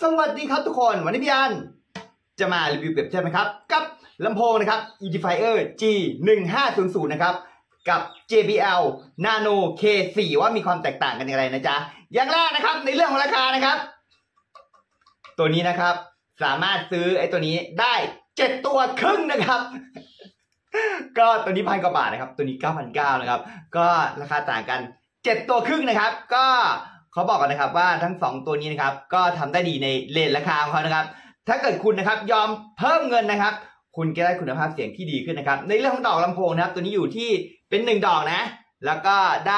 สวัสดีครับทุกคนวันนี้พี่อันจะมารีวิวเปรียบเทียบนะครับกับลำโพงนะครับ Edifier G1500 นะครับกับ JBL Nano K4 ว่ามีความแตกต่างกันอย่างไรนะจ๊ะอย่างแรกนะครับในเรื่องของราคานะครับตัวนี้นะครับสามารถซื้อไอ้ตัวนี้ได้7ตัวครึ่งนะครับก็ตัวนี้1,000 กว่าบาทนะครับตัวนี้ 9,900 นะครับก็ราคาต่างกัน7ตัวครึ่งนะครับก็เขาบอกกันนะครับว่าทั้ง2ตัวนี้นะครับก็ทำได้ดีในเรทราคาของเขานะครับถ้าเกิดคุณนะครับยอมเพิ่มเงินนะครับคุณจะได้คุณภาพเสียงที่ดีขึ้นนะครับในเรื่องของดอกลำโพงนะครับตัวนี้อยู่ที่เป็น1ดอกนะแล้วก็ได้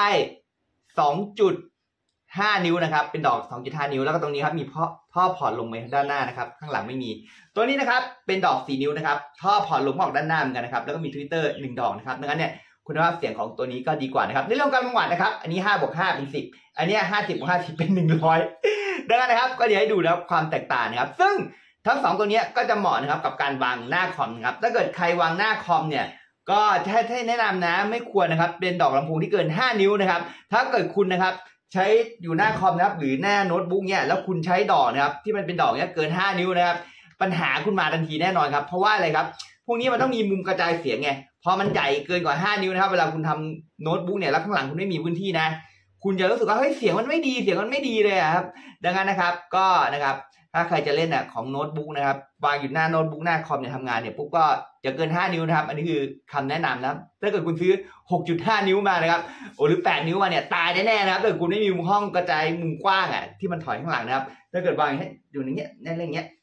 2.5 นิ้วนะครับเป็นดอก 2.5 นิ้วแล้วก็ตรงนี้ครับมีท่อพอร์ตลงไปด้านหน้านะครับข้างหลังไม่มีตัวนี้นะครับเป็นดอก4นิ้วนะครับท่อพอร์ตลงออกด้านหน้าเหมือนกันนะครับแล้วก็มีทวิตเตอร์1ดอกนะครับดังนั้นเนี่ยคุณภาพเสียงของตัวนี้ก็ดีกว่านะครับในเรื่องการวัดนะครับอันนี้5+5เป็น10อันนี้50+50เป็น100ดังนั้นนะครับก็เดี๋ยวให้ดูนะครับความแตกต่างนะครับซึ่งทั้ง2ตัวนี้ก็จะเหมาะนะครับกับการวางหน้าคอมนะครับถ้าเกิดใครวางหน้าคอมเนี่ยก็ให้แนะนำนะไม่ควรนะครับเป็นดอกลำโพงที่เกิน5นิ้วนะครับถ้าเกิดคุณนะครับใช้อยู่หน้าคอมนะครับหรือหน้าโน้ตบุ๊กเนี่ยแล้วคุณใช้ดอกนะครับที่มันเป็นดอกเนี่ยเกิน5นิ้วนะครับปัญหาคุณมาทันทีแน่นอนครับเพราะว่าอะไรครับพวกนี้มันต้องมีมุมกระจายเสียงไงพอมันใหญ่เกินกว่า5นิ้วนะครับเวลาคุณทำโน้ตบุ๊กเนี่ยแล้วข้างหลังคุณไม่มีพื้นที่นะคุณจะรู้สึกว่าเฮ้ยเสียงมันไม่ดีเลยครับดังนั้นนะครับก็นะครับถ้าใครจะเล่นของโน้ตบุ๊กนะครับวางอยู่หน้าโน้ตบุ๊กหน้าคอมเนี่ยทำงานเนี่ยปุ๊บก็จะเกิน5นิ้วนะครับอันนี้คือคำแนะนำนะครับถ้าเกิดคุณซื้อ 6.5 นิ้วมานะครับหรือ8นิ้วมาเนี่ยตายแน่ๆนะครับถ้าเกิดคุณไม่มีมุมห้องกระจายมุมกว้างที่มันถอยข้างหลังนะครับถ้าเกิดวางอยู่อย่างเงี้ยในเรื่องเงี้ย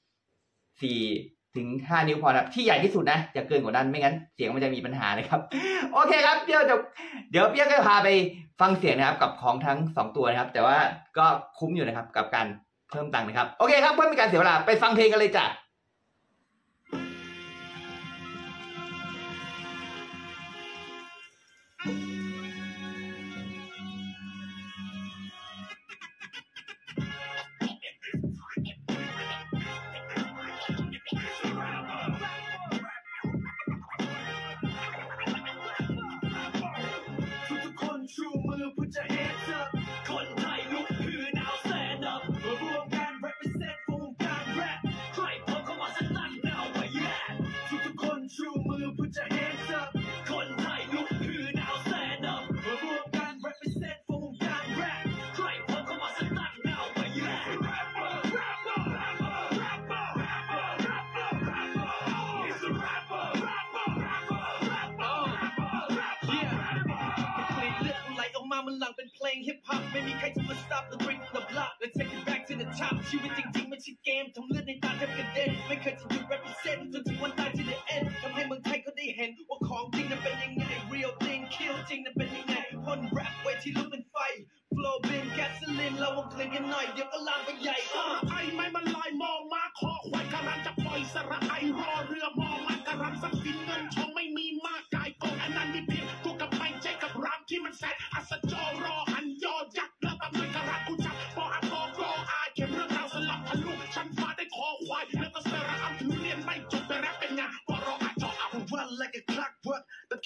4-5 นิ้วพอครับที่ใหญ่ที่สุดนะอย่าเกินกว่านั้นไม่งั้นเสียงมันจะมีปัญหานะครับโอเคครับเดี๋ยวเปียกก็พาไปฟังเสียงนะครับกับของทั้ง2ตัวนะครับแต่ว่าก็คุ้มอยู่นะครับกับการเพิ่มตังค์นะครับโอเคครับเพื่อไม่การเสียเวลาไปฟังเพลงกันเลยจ้ะมันหลังเป็นเพลงฮิปฮอปไม่มีใครจะมา stop the drink the block let's take it back to the top ชีวิตจริงๆไม่ใช่เกมทำเลือดในตาแทบกระเด็นไม่เคยจะหยุด represent จนถึงวันตายที่ the end ทำให้เมืองไทยเขาได้เห็นว่าของจริงนั้นเป็นยังไง real thing kill จริงนั้นเป็นยังไงพ่นแรปเวทีลุกเป็นไฟ flow เป็น gasoline เราวงเคลียร์กันหน่อยเดี๋ยวก็ลามไปใหญ่ไอ้ไม่มันลายมองมาคอควายการันจะปล่อยสระไอรอเรือมองมันการันสักสินเงินทองไม่มีมากกายกองอันนั้นมีเพียงกูกับไม่ใช่กับรามที่มันแสนอัศจรรอหันยอยักษ์แล้วตำนานการันกูจับพออันพอรออายเขียนเรื่องราวสลับทะลุชั้นฟ้าได้คอควายแล้วก็สระอัมถือเรียนไม่จบแต่แรปเป็นงานพอรออาจจออัพ run like a clockwork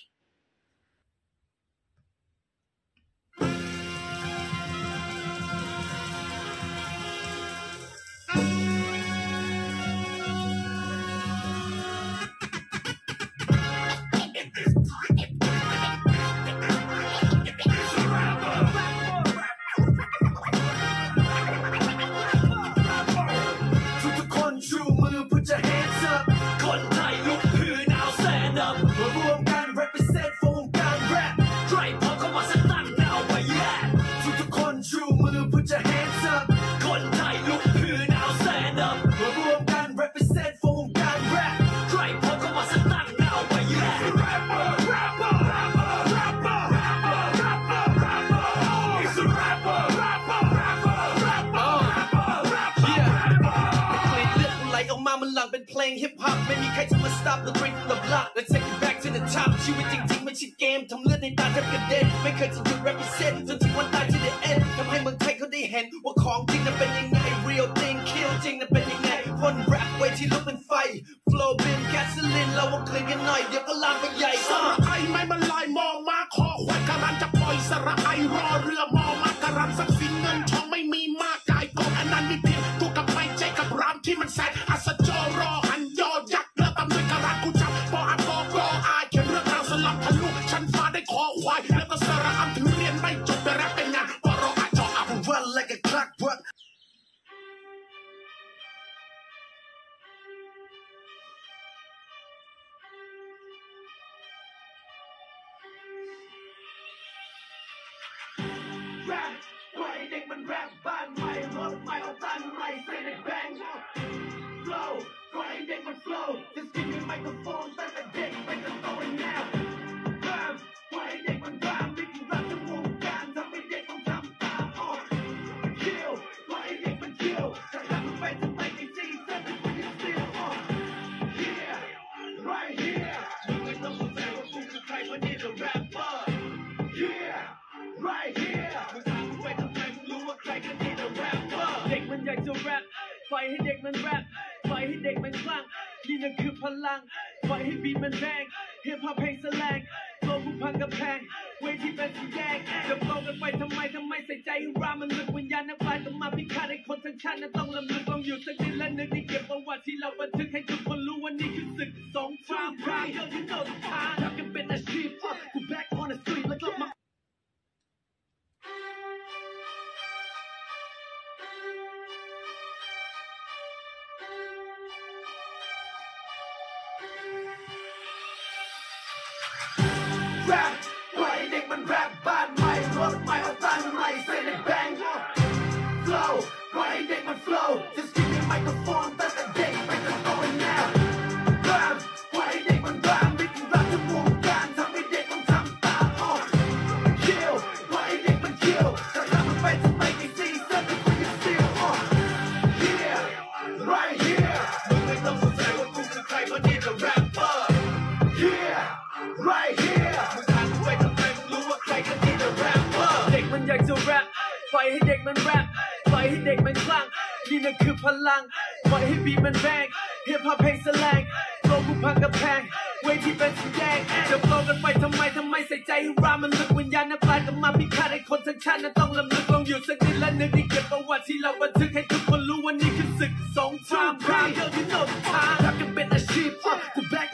เป็นเพลงฮิปฮอปไม่มีใครจะมา stop the drink the block let's take it back to the top ชีวิตจริงๆไม่ใช่เกมทำเลือดในตาแทบกระเด็นไม่เคยจะหยุด represent จนถึงวันตายที่ the end ทำให้เมืองไทยเขาได้เห็นว่าของจริงนั้นเป็นยังไง real thing kill จริงนั้นเป็นยังไงพ่นแรปเวทีลุกเป็นไฟ flow เป็น gasoline เราวงเคลียร์กันหน่อยเดี๋ยวก็ลามไปใหญ่สระไอไม่มันลายมองมาคอควายการันจะปล่อยสระไอรอเรือมองมาการันสักสินเงินทองไม่มีมากกายกองอันนั้นมีเพียงกูกับไม่ใช่กับปล่อยให้เด็กมันแรปปล่อยให้เด็กมันคลั่งนี่นั่นคือพลังปล่อยให้บีทมันแรงฮิปฮอปเพลงแสลงโลกผู้พังกำแพงเวทีเป็นสีแดงจะโปรกันไปทำไมใส่ใจให้รามันลึกวิญญาณนักปลายต้องมาพิฆาตให้คนทั้งชาตินั้นต้องลำลึกลองอยู่สักนิดและนึกที่เก็บประวัติที่เราบันทึกให้ทุกคนรู้ว่านี่คือศึกสงครามพรายyou know the time ทำกันเป็นอาชีพกู back on the street แล้วกลับมาแรปปล่อยเด็กมันแรปบ้านใหม่รถใหม่เอาตังค์ใหม่ใส่ในแบงค์ flow ปล่อยเด็กมัน flow just give me microphone ตั้งแต่เด็กไปจนโตแล้ว rap ปล่อยเด็กมัน rap ไม่ต้องรักทั้งวงการทำให้เด็กต้องทำตามkill ปล่อยเด็กมัน kill จะทำมันไปทำไมไม่ซีซั่นที่คุณยัง feel here right here มึงไม่ต้องสงสัยว่ากูคือใครเพราะนี่คือ rapper here right here มึงถามกูไปทำไมมึงรู้ว่าใครก็นี่คือ rapper เด็กมันอยากจะแรปปล่อยให้เด็กมันแรปปล่อยให้เด็กมันคลั่งนี่นั่นคือพลังปล่อยให้บีทมันแรงฮิปฮอปเพลงแสลงโลกผู้พังกำแพงเวทีเป็นสีแดงจะโปรกันไปทำไมใส่ใจให้รามันลึกวิญญาณนักปลายต้องมาพิฆาตให้คนทั้งชาตินั้นต้องลำลึกลองอยู่สักนิดและนึกที่เก็บประวัติที่เราบันทึกให้ทุกคนรู้ว่านี่คือศึกสงครามพรายyou know the time ทำกันเป็นอาชีพกู back